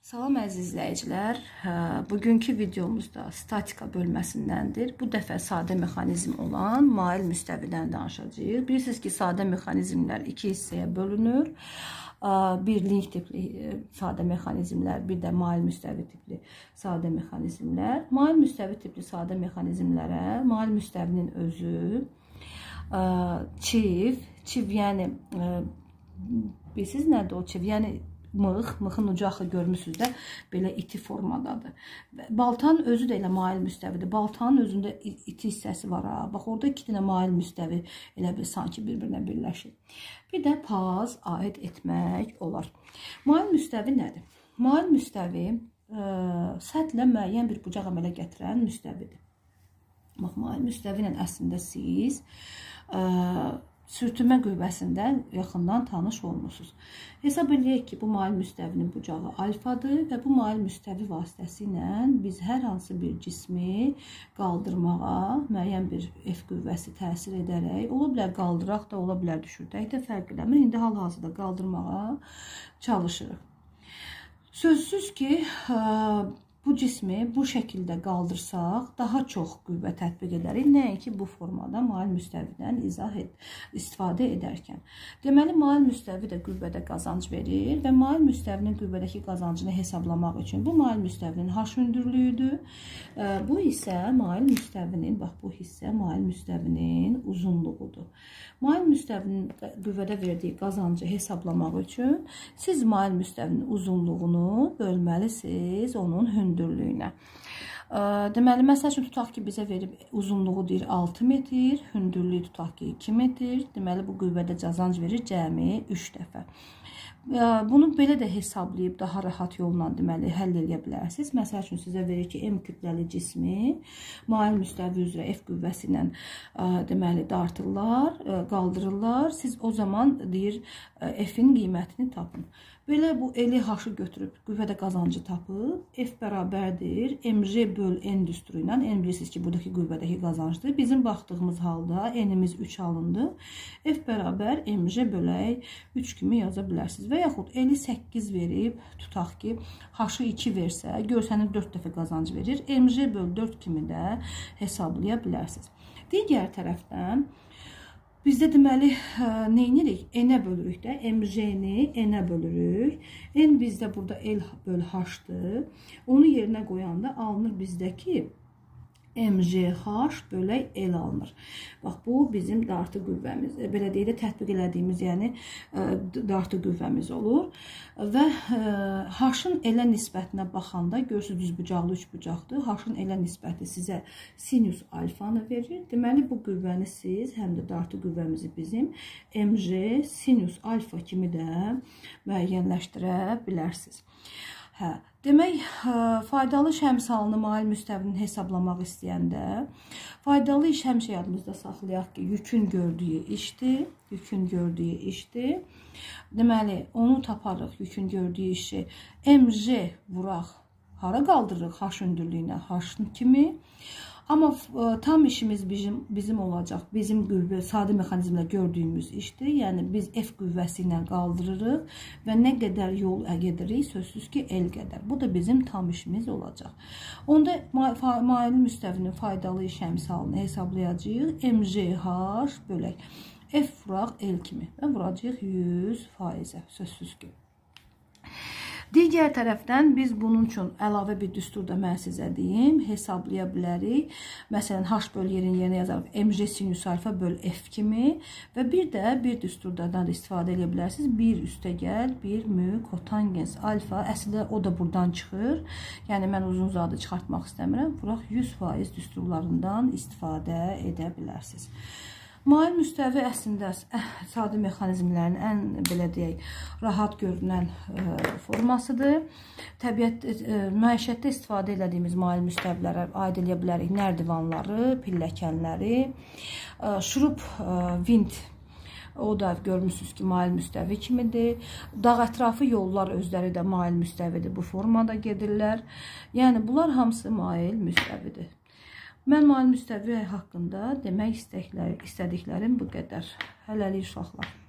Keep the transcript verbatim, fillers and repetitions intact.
Salam əziz izləyicilər, bugünkü videomuzda statika bölməsindəndir. Bu dəfə sadə mexanizm olan mail müstəvidən danışacağıq. Bilirsiniz ki, sadə mexanizmlər iki hissəyə bölünür. Bir link tipli sadə mexanizmlər, bir də mail müstəvi tipli sadə mexanizmlər. Mail müstəvi tipli sadə mexanizmlərə mail müstəvinin özü, çiv, çiv yəni, bilirsiniz nədir o çiv? Yəni, mıx, mıxın ucu axı görmüsünüz də belə iti formadadır. Baltanın özü də elə mail müstəvidir. Baltanın özündə iti hissəsi var. Ha. Bax, orada iki dənə mail müstəvi elə bir sanki bir-birinə birləşir. Bir də paz aid etmək olar. Mail müstəvi nədir? Mail müstəvi ə, səthlə müəyyən bir bucaq əmələ gətirən müstəvidir. Bax, mail müstəvi ilə əslində siz ə, sürtünmə qüvvəsindən yaxından tanış olmuşsunuz. Hesab edək ki, bu mail müstəvinin bucağı alfadır və bu mail müstəvi vasitəsilə biz hər hansı bir cismi qaldırmağa müəyyən bir F qüvvəsi təsir edərək, ola bilər qaldıraq da, ola bilər düşürdək də fərq eləmir. İndi hal-hazırda qaldırmağa çalışırıq. Sözsüz ki, bu cismi bu şəkildə qaldırsaq, daha çox qüvvə tətbiq edərik. Nəinki bu formada mail müstəvidən izah et, istifadə edərkən. Deməli, mail müstəvi də qüvvədə qazanc verir və mail müstəvinin qüvvədəki qazancını hesablamaq üçün bu mail müstəvinin H hündürlüyüdür. Bu isə mail müstəvinin, bax bu hissə mail müstəvinin uzunluğudur. Mail müstəvinin qüvvədə verdiyi qazancı hesablamaq üçün siz mail müstəvinin uzunluğunu bölməlisiniz onun hündürlüyünə. Deməli, məsəl üçün tutaq ki, bizə verib uzunluğu deyir altı metr, hündürlüyü tutaq ki iki metr. Deməli, bu qüvvədə qazanc verir cəmi üç dəfə. Bunu belə də hesablayıb daha rahat yolla deməli həll edə bilərsiniz. Məsəl üçün sizə verir ki, M kütləli cismi mail müstəvi üzrə F qüvvəsi ilə deməli dartırlar, qaldırırlar. Siz o zaman deyir F-in qiymətini tapın. Belə bu L-i H-ı götürüb qüvvədə qazancı tapıb F bərabərdir M J böl N düsturu ilə. N bilirsiniz ki, buradakı qüvvədəki qazancdır. Bizim baxdığımız halda N-imiz üç alındı. F bərabər M J bölək üç kimi yaza bilərsiniz. Və yaxud L-i səkkiz verib, tutaq ki, H-ı iki versə, görsəniz dörd dəfə qazanc verir. M J böl dörd kimi də hesablaya bilərsiniz. Digər tərəfdən, bizdə deməli, neyinirik? N-ə bölürük də, M J-ni N-ə bölürük. N bizdə burada L böl H-dır. Onu yerinə qoyanda alınır bizdəki M J H bölək L alınır. Bax, bu bizim dartı qüvvəmiz. Belə deyək də tətbiq elədiyimiz, yəni dartı qüvvəmiz olur. Və H-ın L-ə nisbətinə baxanda, görürsünüz, düz bucaqlı üç bucaqdır. H-ın L-ə nisbəti sizə sinüs alfanı verir. Deməli, bu qüvvəni siz, həm də dartı qüvvəmizi bizim M J sinüs alfa kimi də müəyyənləşdirə bilərsiniz. Hə, demək, faydalı iş həmsalını mail müstəvinin hesablamaq istəyəndə, faydalı iş həmişə yadımızda saxlayaq ki, yükün gördüyü işdir, yükün gördüyü işdir. Deməli, onu taparıq, yükün gördüyü işi M J vuraq, hara qaldırırıq H hündürlüyünə, H kimi. Amma tam işimiz bizim, bizim olacaq, bizim qüvvə, sadə mexanizmlə gördüyümüz işdir. Yəni, biz F qüvvəsi ilə qaldırırıq və nə qədər yol gedirik, sözsüz ki, L qədər. Bu da bizim tam işimiz olacaq. Onda mail müstəvinin faydalı iş əmsalını hesablayacağıq. M J H bölək F vuraq L kimi və vuracağıq yüz faizə, sözsüz ki. Digər tərəfdən biz bunun üçün əlavə bir düsturda mən sizə deyim, hesablaya bilərik. Məsələn, H böl yerin yerinə yazarıq M J sinüs alfa böl F kimi və bir də bir düsturdan da istifadə edə bilərsiniz. bir üstəgəl bir mü kotangens alfa. Əslində o da buradan çıxır. Yəni, mən uzun uzadı çıxartmaq istəmirəm. Vuraq yüz faiz düsturlarından istifadə edə bilərsiniz. Mail müstəvi əslində sadə mexanizmlərin ən, belə deyək, rahat görünən formasıdır. Təbiət, məişətdə istifadə edədiyimiz mail müstəvilərə aid edə bilərik nərdivanları, pilləkənləri, şurup, vint, o da görmüşsünüz ki, mail müstəvi kimidir. Dağ ətrafı yollar özləri də mail müstəvidir, bu formada gedirlər. Yəni, bunlar hamısı mail müstəvidir. Mən mail müstəvi haqqında demək istədiklərim bu qədər. Hələlik uşaqlar.